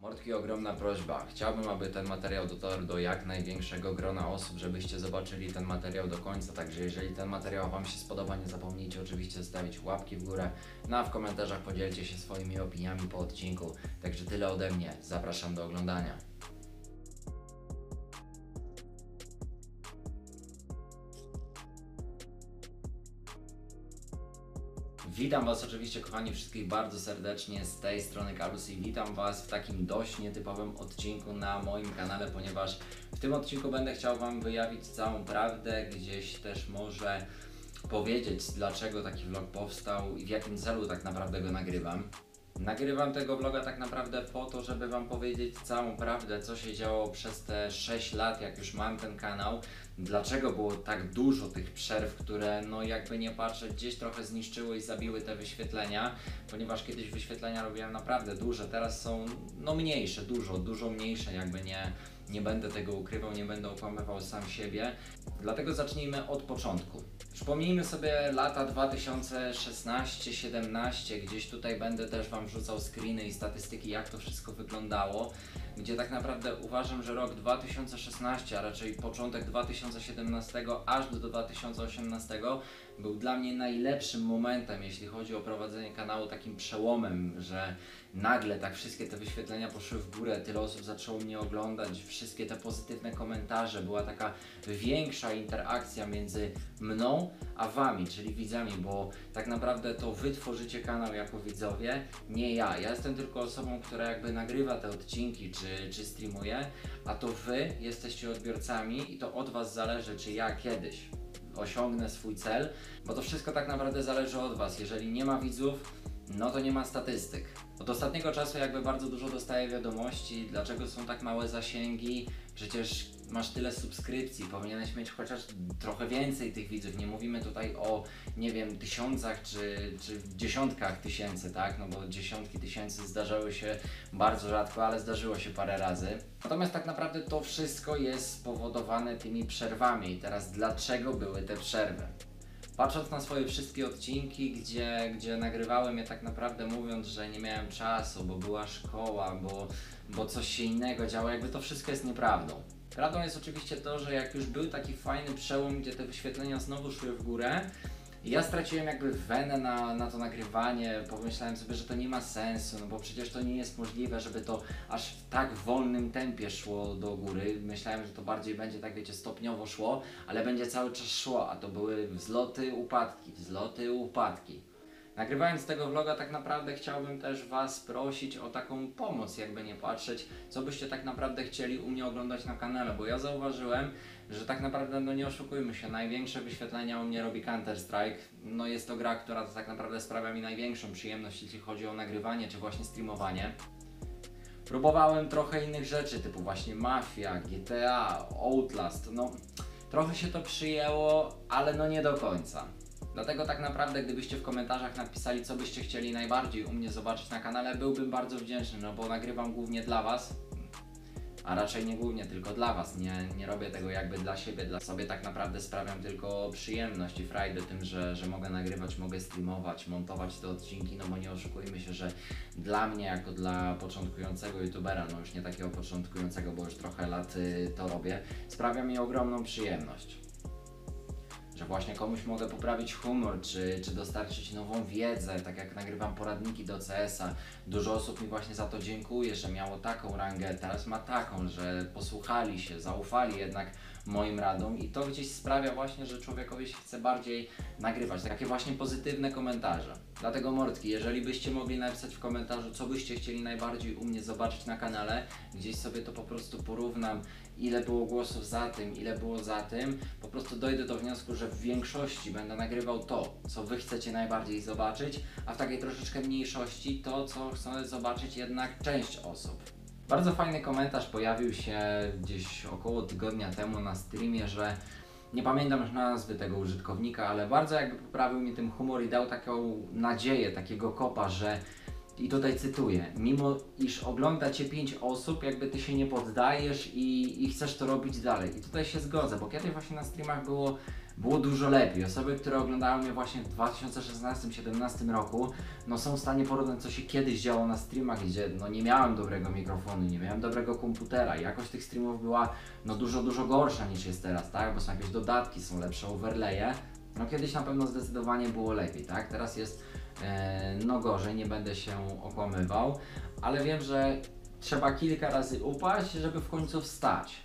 Mordki, ogromna prośba. Chciałbym, aby ten materiał dotarł do jak największego grona osób, żebyście zobaczyli ten materiał do końca. Także jeżeli ten materiał Wam się spodoba, nie zapomnijcie oczywiście zostawić łapki w górę. No a w komentarzach podzielcie się swoimi opiniami po odcinku. Także tyle ode mnie. Zapraszam do oglądania. Witam Was oczywiście, kochani, wszystkich bardzo serdecznie z tej strony Karus i witam Was w takim dość nietypowym odcinku na moim kanale, ponieważ w tym odcinku będę chciał Wam wyjawić całą prawdę, gdzieś też może powiedzieć, dlaczego taki vlog powstał i w jakim celu tak naprawdę go nagrywam. Nagrywam tego vloga tak naprawdę po to, żeby Wam powiedzieć całą prawdę, co się działo przez te 6 lat, jak już mam ten kanał. Dlaczego było tak dużo tych przerw, które no jakby nie patrzeć gdzieś trochę zniszczyły i zabiły te wyświetlenia, ponieważ kiedyś wyświetlenia robiłem naprawdę duże, teraz są no mniejsze, dużo mniejsze, jakby nie będę tego ukrywał, nie będę okłamywał sam siebie. Dlatego zacznijmy od początku. Przypomnijmy sobie lata 2016-17, gdzieś tutaj będę też Wam wrzucał screeny i statystyki, jak to wszystko wyglądało, gdzie tak naprawdę uważam, że rok 2016, a raczej początek 2017 aż do 2018 był dla mnie najlepszym momentem, jeśli chodzi o prowadzenie kanału, takim przełomem, że nagle tak wszystkie te wyświetlenia poszły w górę, tyle osób zaczęło mnie oglądać, wszystkie te pozytywne komentarze, była taka większa interakcja między mną a Wami, czyli widzami, bo tak naprawdę to Wy tworzycie kanał jako widzowie, nie ja. Ja jestem tylko osobą, która jakby nagrywa te odcinki czy streamuje, a to Wy jesteście odbiorcami i to od Was zależy, czy ja kiedyś osiągnę swój cel, bo to wszystko tak naprawdę zależy od Was. Jeżeli nie ma widzów, no to nie ma statystyk. Od ostatniego czasu jakby bardzo dużo dostaję wiadomości, dlaczego są tak małe zasięgi, przecież masz tyle subskrypcji, powinieneś mieć chociaż trochę więcej tych widzów. Nie mówimy tutaj o, nie wiem, tysiącach czy dziesiątkach tysięcy, tak? No bo dziesiątki tysięcy zdarzały się bardzo rzadko, ale zdarzyło się parę razy. Natomiast tak naprawdę to wszystko jest spowodowane tymi przerwami. I teraz dlaczego były te przerwy? Patrząc na swoje wszystkie odcinki, gdzie nagrywałem je tak naprawdę mówiąc, że nie miałem czasu, bo była szkoła, bo coś się innego działo, jakby to wszystko jest nieprawdą. Prawdą jest oczywiście to, że jak już był taki fajny przełom, gdzie te wyświetlenia znowu szły w górę, ja straciłem jakby wenę na to nagrywanie, pomyślałem sobie, że to nie ma sensu, no bo przecież to nie jest możliwe, żeby to aż w tak wolnym tempie szło do góry. Myślałem, że to bardziej będzie tak, wiecie, stopniowo szło, ale będzie cały czas szło, a to były wzloty, upadki. Nagrywając tego vloga tak naprawdę chciałbym też Was prosić o taką pomoc, jakby nie patrzeć, co byście tak naprawdę chcieli u mnie oglądać na kanale, bo ja zauważyłem, że tak naprawdę, no nie oszukujmy się, największe wyświetlenia u mnie robi Counter-Strike. No jest to gra, która tak naprawdę sprawia mi największą przyjemność, jeśli chodzi o nagrywanie czy właśnie streamowanie. Próbowałem trochę innych rzeczy, typu właśnie Mafia, GTA, Outlast, no trochę się to przyjęło, ale no nie do końca. Dlatego tak naprawdę, gdybyście w komentarzach napisali, co byście chcieli najbardziej u mnie zobaczyć na kanale, byłbym bardzo wdzięczny, no bo nagrywam głównie dla Was, a raczej nie głównie, tylko dla Was. Nie robię tego jakby dla siebie, dla sobie tak naprawdę sprawiam tylko przyjemność i frajdę tym, że mogę nagrywać, mogę streamować, montować te odcinki, no bo nie oszukujmy się, że dla mnie jako dla początkującego youtubera, no już nie takiego początkującego, bo już trochę lat to robię, sprawia mi ogromną przyjemność. Że właśnie komuś mogę poprawić humor, czy dostarczyć nową wiedzę, tak jak nagrywam poradniki do CS-a. Dużo osób mi właśnie za to dziękuję, że miało taką rangę, teraz ma taką, że posłuchali się, zaufali jednak moim radom i to gdzieś sprawia właśnie, że człowiekowi się chce bardziej nagrywać. Takie właśnie pozytywne komentarze. Dlatego mordki, jeżeli byście mogli napisać w komentarzu, co byście chcieli najbardziej u mnie zobaczyć na kanale, gdzieś sobie to po prostu porównam, ile było głosów za tym, ile było za tym, po prostu dojdę do wniosku, że w większości będę nagrywał to, co Wy chcecie najbardziej zobaczyć, a w takiej troszeczkę mniejszości to, co chce zobaczyć jednak część osób. Bardzo fajny komentarz pojawił się gdzieś około tygodnia temu na streamie, że nie pamiętam już nazwy tego użytkownika, ale bardzo jakby poprawił mi tym humor i dał taką nadzieję, takiego kopa, że i tutaj cytuję, mimo iż ogląda Cię 5 osób, jakby Ty się nie poddajesz i chcesz to robić dalej. I tutaj się zgodzę, bo kiedyś właśnie na streamach było było dużo lepiej. Osoby, które oglądały mnie właśnie w 2016-2017 roku, no są w stanie porównać, co się kiedyś działo na streamach, gdzie no nie miałem dobrego mikrofonu, nie miałem dobrego komputera. Jakość tych streamów była no dużo gorsza niż jest teraz, tak? Bo są jakieś dodatki, są lepsze overlaye. No kiedyś na pewno zdecydowanie było lepiej, tak? Teraz jest no gorzej, nie będę się okłamywał, ale wiem, że trzeba kilka razy upaść, żeby w końcu wstać.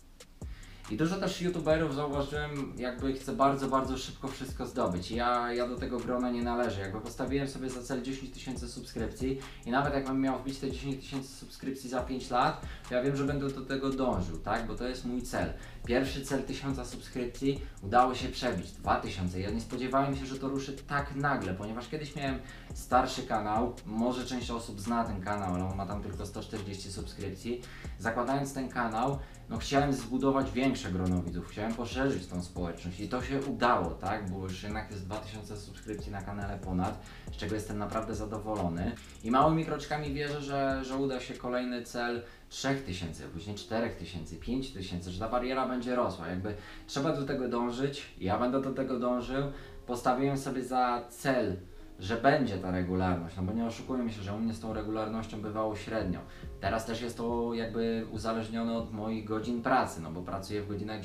I dużo też youtuberów zauważyłem, jakby chce bardzo szybko wszystko zdobyć. Ja do tego grona nie należę. Jakby postawiłem sobie za cel 10 000 subskrypcji i nawet jakbym miał wbić te 10 000 subskrypcji za 5 lat, to ja wiem, że będę do tego dążył, tak? Bo to jest mój cel. Pierwszy cel 1000 subskrypcji udało się przebić, 2000. Ja nie spodziewałem się, że to ruszy tak nagle, ponieważ kiedyś miałem starszy kanał, może część osób zna ten kanał, ale on ma tam tylko 140 subskrypcji. Zakładając ten kanał, no chciałem zbudować większe grono widzów, chciałem poszerzyć tą społeczność i to się udało, tak? Bo już jednak jest 2000 subskrypcji na kanale ponad, z czego jestem naprawdę zadowolony. I małymi kroczkami wierzę, że uda się kolejny cel 3000, później 4000, 5000, że ta bariera będzie rosła. Jakby trzeba do tego dążyć, ja będę do tego dążył. Postawiłem sobie za cel, że będzie ta regularność, no bo nie oszukujmy się, że u mnie z tą regularnością bywało średnio. Teraz też jest to jakby uzależnione od moich godzin pracy, no bo pracuję w godzinach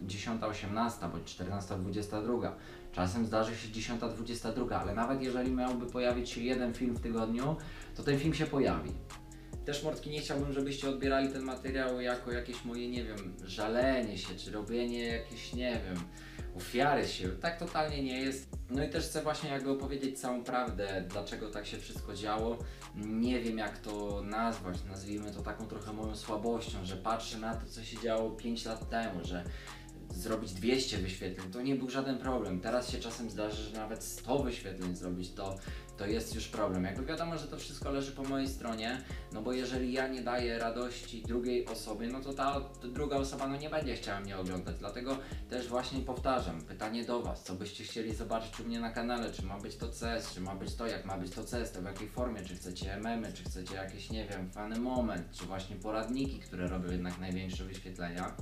10-18 bądź 14-22. Czasem zdarzy się 10-22, ale nawet jeżeli miałby pojawić się jeden film w tygodniu, to ten film się pojawi. Też mordki, nie chciałbym, żebyście odbierali ten materiał jako jakieś moje, nie wiem, żalenie się, czy robienie jakieś, nie wiem, ofiary się. Tak totalnie nie jest. No i też chcę właśnie jakby opowiedzieć całą prawdę, dlaczego tak się wszystko działo. Nie wiem jak to nazwać, nazwijmy to taką trochę moją słabością, że patrzę na to, co się działo 5 lat temu, że zrobić 200 wyświetleń, to nie był żaden problem. Teraz się czasem zdarzy, że nawet 100 wyświetleń zrobić, to jest już problem. Jakby wiadomo, że to wszystko leży po mojej stronie, no bo jeżeli ja nie daję radości drugiej osobie, no to ta druga osoba no nie będzie chciała mnie oglądać. Dlatego też właśnie powtarzam, pytanie do Was, co byście chcieli zobaczyć u mnie na kanale, czy ma być to CS, czy ma być to, jak ma być to CS, to w jakiej formie, czy chcecie memy, czy chcecie jakieś, nie wiem, fany moment, czy właśnie poradniki, które robią jednak największe wyświetlenia.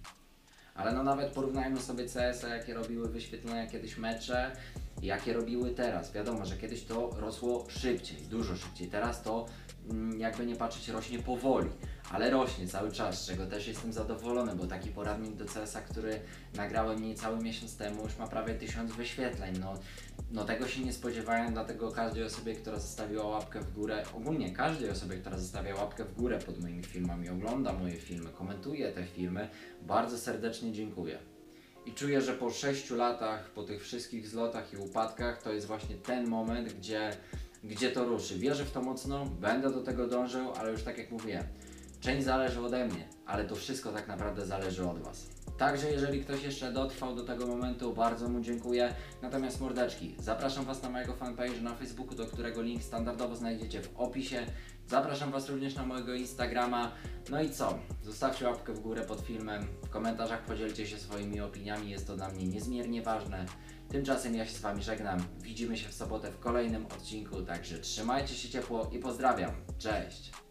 Ale no nawet porównajmy sobie CS-a, jakie robiły wyświetlenia kiedyś mecze, jakie robiły teraz. Wiadomo, że kiedyś to rosło szybciej, dużo szybciej. Teraz to jakby nie patrzeć rośnie powoli, ale rośnie cały czas, z czego też jestem zadowolony, bo taki poradnik do CS-a, który nagrałem niecały miesiąc temu, już ma prawie 1000 wyświetleń. No tego się nie spodziewałem, dlatego każdej osobie, która zostawiła łapkę w górę, ogólnie każdej osobie, która zostawia łapkę w górę pod moimi filmami, ogląda moje filmy, komentuje te filmy, bardzo serdecznie dziękuję. I czuję, że po 6 latach, po tych wszystkich zlotach i upadkach, to jest właśnie ten moment, gdzie to ruszy. Wierzę w to mocno, będę do tego dążył, ale już tak jak mówiłem, część zależy ode mnie, ale to wszystko tak naprawdę zależy od Was. Także jeżeli ktoś jeszcze dotrwał do tego momentu, bardzo mu dziękuję. Natomiast mordeczki, zapraszam Was na mojego fanpage'a na Facebooku, do którego link standardowo znajdziecie w opisie. Zapraszam Was również na mojego Instagrama. No i co? Zostawcie łapkę w górę pod filmem, w komentarzach podzielcie się swoimi opiniami, jest to dla mnie niezmiernie ważne. Tymczasem ja się z Wami żegnam, widzimy się w sobotę w kolejnym odcinku, także trzymajcie się ciepło i pozdrawiam, cześć!